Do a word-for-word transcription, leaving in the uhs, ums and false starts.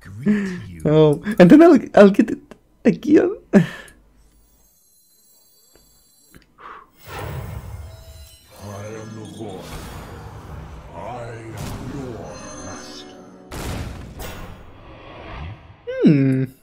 greet you. Oh, and then I'll I'll get it again. I am the Lord. I am your master. Hmm.